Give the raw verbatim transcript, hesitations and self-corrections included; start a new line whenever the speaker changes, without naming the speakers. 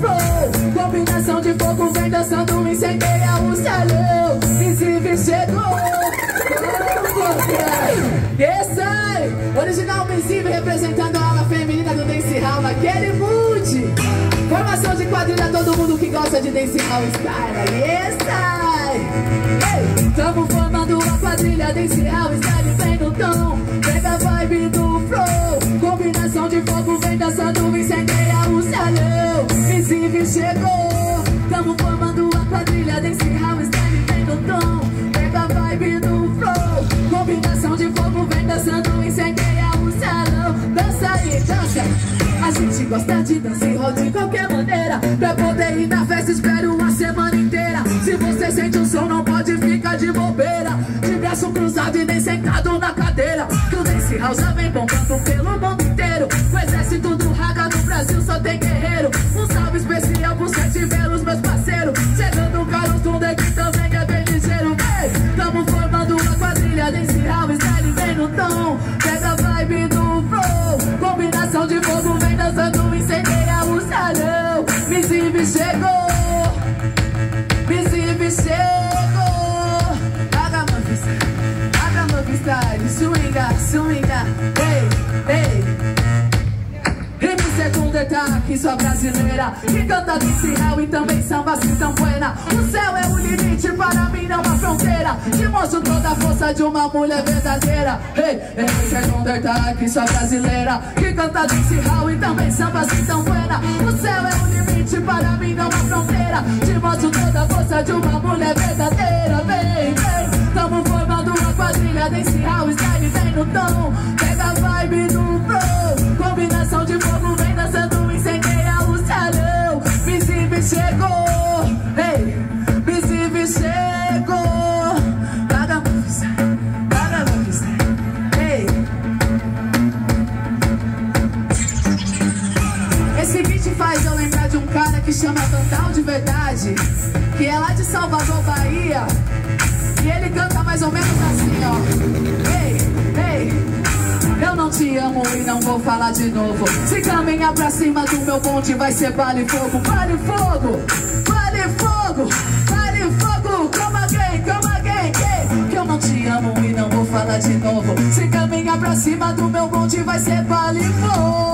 flow. Combinação de fogo vem dançando, incendeia o salão. Invisível chegou. Yes, I. Original Invisível representando a ala feminina do Dance Hall naquele mood. Formação de quadrilha, todo mundo que gosta de Dance Hall Style. Yes, I. Hey. Tamo formando a quadrilha Dance Hall Style, vem no tom. Pega a vibe do flow. Combinação de fogo vem dançando, incendeia o salão. Invisível chegou. Tamo formando a quadrilha Dance Hall Style, vem no tom. Pega a vibe do flow. Combinação de fogo vem dançando, incendeia o salão. Dança aí, dança. A gente gosta de dancehall de qualquer maneira. Pra poder ir na festa espero uma semana inteira. Se você sente o som não pode ficar de bobeira. De braço cruzado e nem sentado na cadeira. Que o dancehall já vem bombando pelo mundo inteiro. O exército do raga no Brasil só tem guerreiro. Um salve especial pro Sete Velos, meus parceiros. Chegando o Carlos Thunder que também é bem ligeiro. Ei, tamo formando uma quadrilha dancehall style, vem no tom. Pega a vibe do flow. Combinação de fogo vem dançando, incendeia o salão. Invisível chegou. Invisível chegou. Haga Mob Style, Haga Mob Style. Swinga, swinga. Ei, ei. Segunda tá aqui, sua brasileira, que canta dancehall e também samba se campanha. O céu é o limite, para mim não há fronteira. Te mostro toda a força de uma mulher verdadeira. Hey, hey, segunda tá aqui, sua brasileira, que canta dancehall e também samba se campanha. O céu é o limite, para mim não há fronteira. Te mostro toda a força de uma mulher verdadeira. Vem, vem, tamo formando uma quadrilha dancehall style, vem no tom. Pega a vibe do flow. Combinação de fogo vem dançando, incendeia o salão. Invisível chegou. Ei, Invisível chegou. Haga Mob Style, Haga Mob Style. Ei. Esse beat faz eu lembrar de um cara que chama Vandal de Verdade, que é lá de Salvador, Bahia. E ele canta mais ou menos assim, ó. Ei, ei. Eu não te amo e não vou falar de novo. Se caminhar pra cima do meu bonde vai ser vale fogo. Vale fogo, vale fogo, vale fogo. Come again, come again, yeah. Que eu não te amo e não vou falar de novo. Se caminhar pra cima do meu bonde vai ser vale fogo.